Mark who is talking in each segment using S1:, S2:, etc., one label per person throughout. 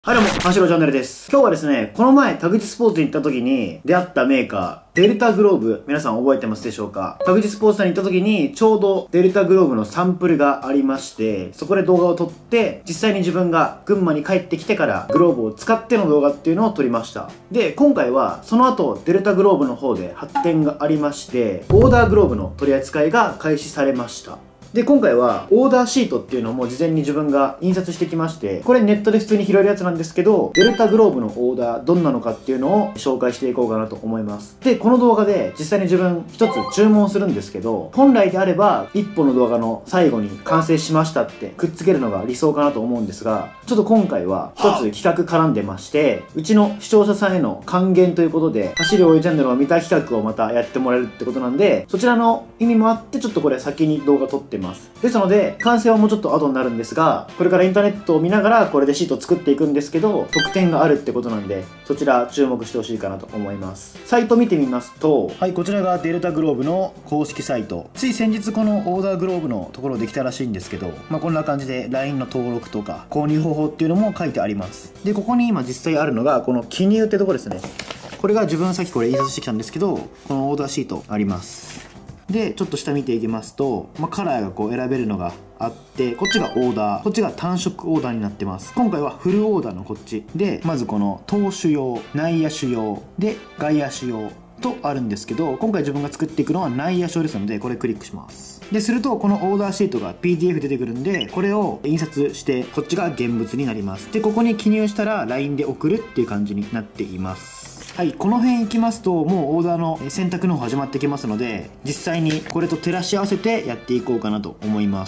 S1: はいどうも、マシロチャンネルです。今日はですね、この前、田口スポーツに行った時に出会ったメーカー、デルタグローブ、皆さん覚えてますでしょうか？田口スポーツさんに行った時に、ちょうどデルタグローブのサンプルがありまして、そこで動画を撮って、実際に自分が群馬に帰ってきてから、グローブを使っての動画っていうのを撮りました。で、今回は、その後、デルタグローブの方で発展がありまして、オーダーグローブの取り扱いが開始されました。で、今回はオーダーシートっていうのも事前に自分が印刷してきまして、これネットで普通に拾えるやつなんですけど、デルタグローブのオーダーどんなのかっていうのを紹介していこうかなと思います。で、この動画で実際に自分一つ注文するんですけど、本来であれば一本の動画の最後に完成しましたってくっつけるのが理想かなと思うんですが、ちょっと今回は一つ企画絡んでまして、うちの視聴者さんへの還元ということで、走る応援チャンネルを見た企画をまたやってもらえるってことなんで、そちらの意味もあってちょっとこれ先に動画撮ってます。ですので、完成はもうちょっと後になるんですが、これからインターネットを見ながらこれでシートを作っていくんですけど、特典があるってことなんで、そちら注目してほしいかなと思います。サイト見てみますと、はい、こちらがデルタグローブの公式サイト。つい先日このオーダーグローブのところできたらしいんですけど、こんな感じで LINE の登録とか購入方法っていうのも書いてあります。で、ここに今実際あるのがこの記入ってところですね。これが自分さっきこれ印刷してきたんですけど、このオーダーシートあります。で、ちょっと下見ていきますと、カラーがこう選べるのがあって、こっちがオーダー、こっちが単色オーダーになってます。今回はフルオーダーのこっちで、まずこの投手用、内野手用で外野手用とあるんですけど、今回自分が作っていくのは内野手ですので、これクリックします。で、するとこのオーダーシートが PDF 出てくるんで、これを印刷してこっちが現物になります。で、ここに記入したら LINE で送るっていう感じになっています。はい、この辺行きますともうオーダーの選択の方始まってきますので、実際にこれと照らし合わせてやっていこうかなと思います。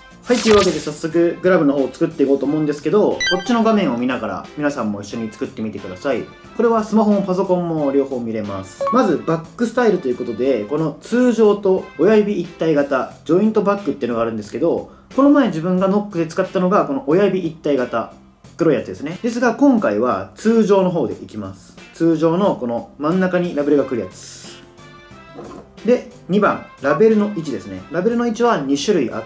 S1: はい、というわけで早速グラブの方を作っていこうと思うんですけど、こっちの画面を見ながら皆さんも一緒に作ってみてください。これはスマホもパソコンも両方見れます。まずバックスタイルということで、この通常と親指一体型ジョイントバックっていうのがあるんですけど、この前自分がノックで使ったのがこの親指一体型黒いやつですね。ですが今回は通常の方でいきます。通常のこの真ん中にラベルが来るやつで、2番ラベルの位置ですね。ラベルの位置は2種類あって、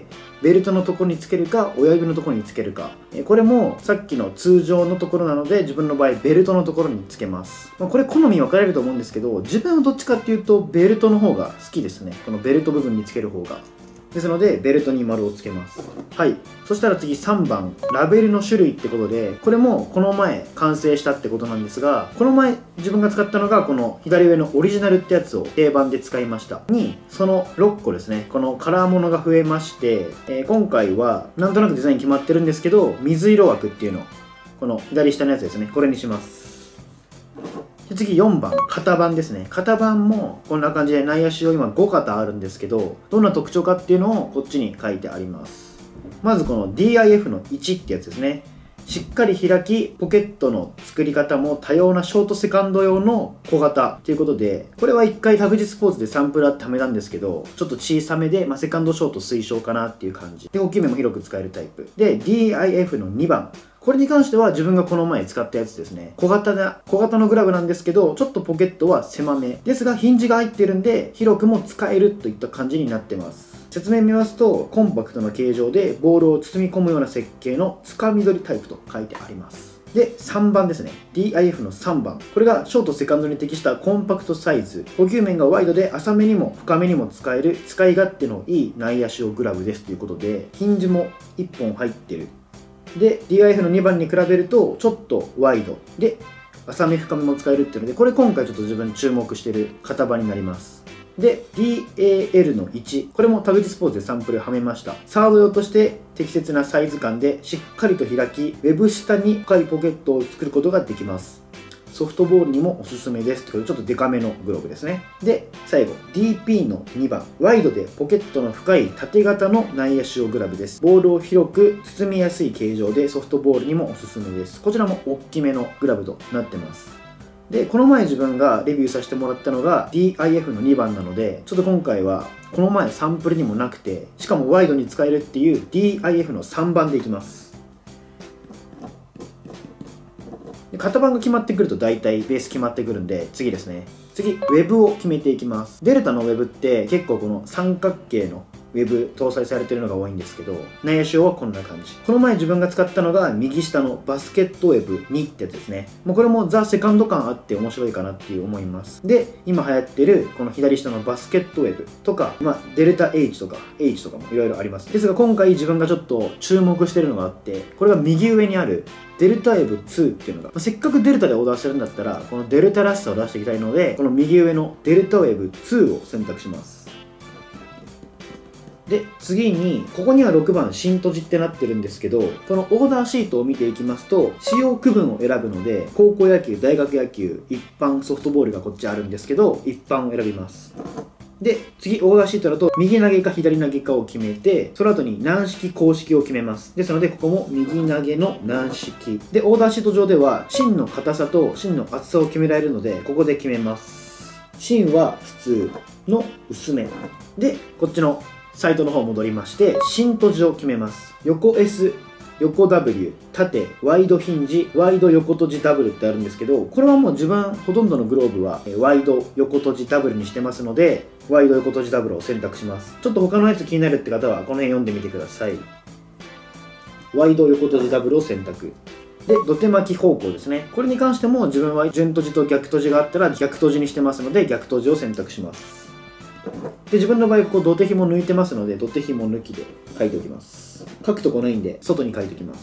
S1: ベルトのところにつけるか親指のところにつけるか、これもさっきの通常のところなので、自分の場合ベルトのところにつけます。これ好み分かれると思うんですけど、自分はどっちかっていうとベルトの方が好きですね。このベルト部分につける方がですので、ベルトに丸をつけます。はい。そしたら次3番、ラベルの種類ってことで、これもこの前完成したってことなんですが、この前自分が使ったのがこの左上のオリジナルってやつを定番で使いました。その6個ですね。このカラーものが増えまして、今回はなんとなくデザイン決まってるんですけど、水色枠っていうの、この左下のやつですね。これにします。で次4番、型番ですね。型番もこんな感じで内野手用今5型あるんですけど、どんな特徴かっていうのをこっちに書いてあります。まずこの DIF の1ってやつですね。しっかり開き、ポケットの作り方も多様なショートセカンド用の小型ということで、これは1回田口スポーツでサンプラーってはめたんですけど、ちょっと小さめで、セカンドショート推奨かなっていう感じで、大きめも広く使えるタイプで、 DIF の2番、これに関しては自分がこの前使ったやつですね。小型のグラブなんですけど、ちょっとポケットは狭めですがヒンジが入ってるんで広くも使えるといった感じになってます。説明見ますと、コンパクトな形状でボールを包み込むような設計のつかみ取りタイプと書いてあります。で、3番ですね。DIF の3番。これがショートセカンドに適したコンパクトサイズ。補給面がワイドで浅めにも深めにも使える使い勝手のいい内野手用グラブですということで、ヒンジも1本入ってる。で、DIF の2番に比べるとちょっとワイドで浅め深めも使えるっていうので、これ今回ちょっと自分注目してる型番になります。で、DAL の1、これも田口スポーツでサンプルはめました。サード用として適切なサイズ感でしっかりと開き、ウェブ下に深いポケットを作ることができます。ソフトボールにもおすすめです。ということでちょっとデカめのグローブですね。で、最後 DP の2番、ワイドでポケットの深い縦型の内野手用グラブです。ボールを広く包みやすい形状でソフトボールにもおすすめです。こちらも大きめのグラブとなってます。で、この前自分がレビューさせてもらったのが DIF の2番なので、ちょっと今回はこの前サンプルにもなくて、しかもワイドに使えるっていう DIF の3番でいきます。型番が決まってくると大体ベース決まってくるんで、次ですね。次、ウェブを決めていきます。デルタのウェブって結構この三角形のウェブ搭載されてるのが多いんですけど、内野仕様はこんな感じ。この前自分が使ったのが右下のバスケットウェブ2ってやつですね。もうこれもザ・セカンド感あって面白いかなっていう思います。で、今流行ってるこの左下のバスケットウェブとか、デルタ H とか H とかもいろいろあります。ですが今回自分がちょっと注目してるのがあって、これが右上にあるデルタウェブ2っていうのが、せっかくデルタでオーダーしてるんだったら、このデルタらしさを出していきたいので、この右上のデルタウェブ2を選択します。で、次に、ここには6番新閉じってなってるんですけど、このオーダーシートを見ていきますと、使用区分を選ぶので、高校野球、大学野球、一般ソフトボールがこっちあるんですけど、一般を選びます。で、次、オーダーシートだと、右投げか左投げかを決めて、その後に軟式、公式を決めます。ですので、ここも右投げの軟式。で、オーダーシート上では、芯の硬さと芯の厚さを決められるので、ここで決めます。芯は普通の薄め。で、こっちのサイトの方戻りまして、芯閉じを決めます。横 S、横 W、縦、ワイドヒンジ、ワイド横閉じダブルってあるんですけど、これはもう自分ほとんどのグローブはワイド横閉じダブルにしてますので、ワイド横閉じダブルを選択します。ちょっと他のやつ気になるって方はこの辺読んでみてください。ワイド横閉じダブルを選択。で、土手巻き方向ですね。これに関しても自分は順閉じと逆閉じがあったら逆閉じにしてますので、逆閉じを選択します。で、自分の場合ここ土手紐抜いてますので、土手紐抜きで書いておきます。書くとこないんで外に書いておきます。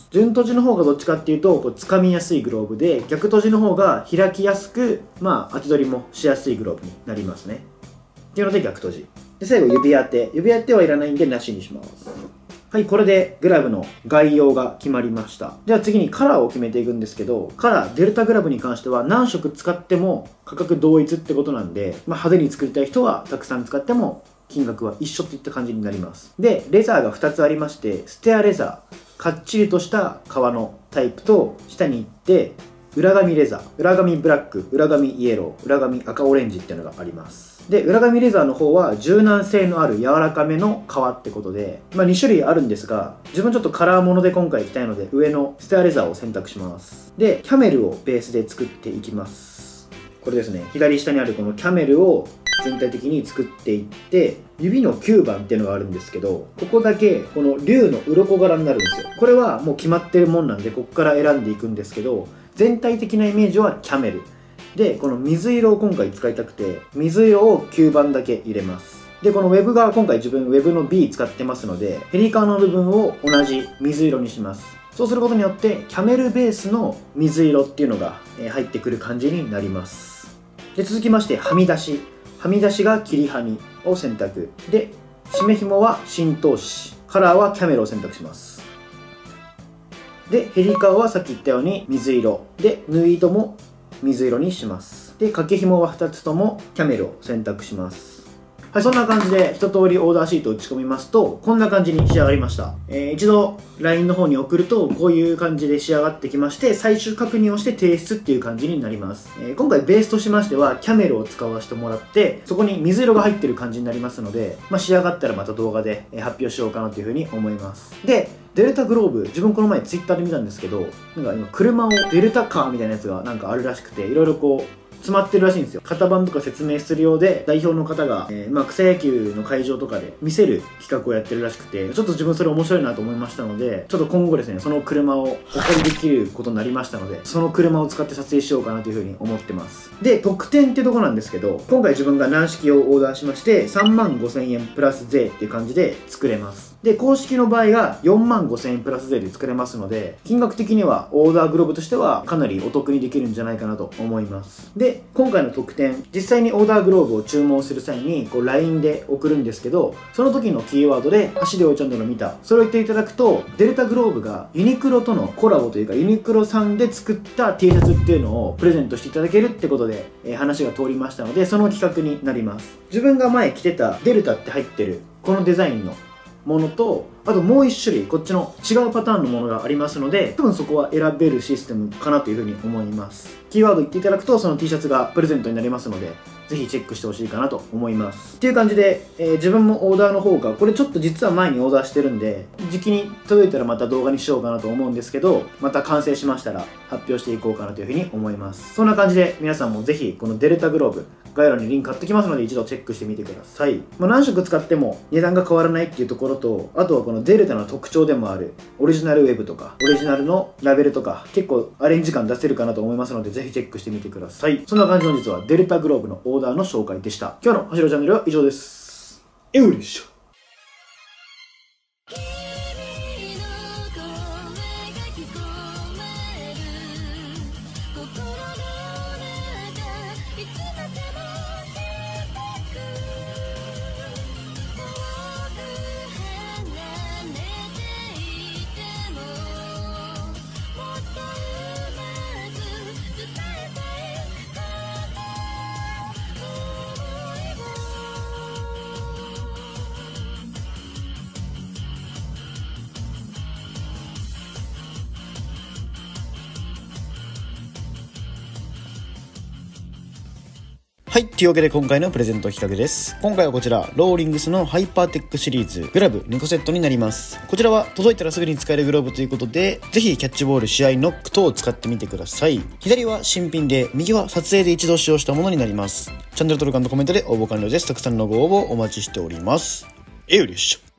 S1: 順閉じの方がどっちかっていうとこう掴みやすいグローブで、逆閉じの方が開きやすく当て取りもしやすいグローブになりますねっていうので逆閉じで、最後指当てはいらないんでなしにします。はい、これでグラブの概要が決まりました。では次にカラーを決めていくんですけど、カラー、デルタグラブに関しては何色使っても価格同一ってことなんで、派手に作りたい人はたくさん使っても金額は一緒っていった感じになります。で、レザーが2つありまして、ステアレザー、かっちりとした革のタイプと、下に行って裏紙レザー、裏紙ブラック、裏紙イエロー、裏紙赤オレンジっていうのがあります。で、裏紙レザーの方は柔軟性のある柔らかめの革ってことで、2種類あるんですが、自分ちょっとカラーもので今回いきたいので、上のステアレザーを選択します。で、キャメルをベースで作っていきます。これですね、左下にあるこのキャメルを全体的に作っていって、指の9番っていうのがあるんですけど、ここだけこの竜の鱗柄になるんですよ。これはもう決まってるもんなんで、ここから選んでいくんですけど、全体的なイメージはキャメルで、この水色を今回使いたくて、水色を9番だけ入れます。で、このウェブが今回自分ウェブの B 使ってますので、ヘリカーの部分を同じ水色にします。そうすることによってキャメルベースの水色っていうのが入ってくる感じになります。で、続きましてはみ出しが切りはみを選択で、締め紐は浸透紙、カラーはキャメルを選択します。で、ヘリカーはさっき言ったように水色で、縫い糸も水色にします。で、掛け紐は2つともキャメルを選択します。はい、そんな感じで一通りオーダーシートを打ち込みますと、こんな感じに仕上がりました。一度 LINE の方に送ると、こういう感じで仕上がってきまして、最終確認をして提出っていう感じになります。今回ベースとしましては、キャメルを使わせてもらって、そこに水色が入ってる感じになりますので、仕上がったらまた動画で発表しようかなというふうに思います。で、デルタグローブ、自分この前 Twitter で見たんですけど、なんか今車をデルタカーみたいなやつがなんかあるらしくて、いろいろこう、詰まってるらしいんですよ。型番とか説明するようで、代表の方が、草野球の会場とかで見せる企画をやってるらしくて、ちょっと自分それ面白いなと思いましたので、ちょっと今後ですね、その車をお借りできることになりましたので、その車を使って撮影しようかなというふうに思ってます。で、特典ってとこなんですけど、今回自分が軟式をオーダーしまして、35,000円プラス税っていう感じで作れます。で、公式の場合が45,000円プラス税で作れますので、金額的にはオーダーグローブとしてはかなりお得にできるんじゃないかなと思います。で、今回の特典、実際にオーダーグローブを注文する際にこう LINE で送るんですけど、その時のキーワードで走りおいちゃんとの見た、それを言っていただくと、デルタグローブがユニクロとのコラボというか、ユニクロさんで作った T シャツっていうのをプレゼントしていただけるってことで、話が通りましたので、その企画になります。自分が前着てたデルタって入ってるこのデザインのものと、 あともう1種類こっちの違うパターンのものがありますので、多分そこは選べるシステムかなというふうに思います。キーワード言っていただくとその T シャツがプレゼントになりますので、ぜひチェックしてほしいかなと思います。っていう感じで、自分もオーダーの方が、これちょっと実は前にオーダーしてるんで、時期に届いたらまた動画にしようかなと思うんですけど、また完成しましたら発表していこうかなというふうに思います。そんな感じで皆さんもぜひこのデルタグローブ、概要欄にリンク貼ってきますので一度チェックしてみてください。何色使っても値段が変わらないっていうところと、あとはこのデルタの特徴でもあるオリジナルウェブとかオリジナルのラベルとか結構アレンジ感出せるかなと思いますので、ぜひチェックしてみてください。そんな感じで本日はデルタグローブのオーダーの紹介でした。今日の走るチャンネルは以上です。よいしょ。はい。というわけで今回のプレゼント企画です。今回はこちら、ローリングスのハイパーテックシリーズ、グラブ2個セットになります。こちらは届いたらすぐに使えるグローブということで、ぜひキャッチボール、試合、ノック等を使ってみてください。左は新品で、右は撮影で一度使用したものになります。チャンネル登録&コメントで応募完了です。たくさんのご応募お待ちしております。よいしょ。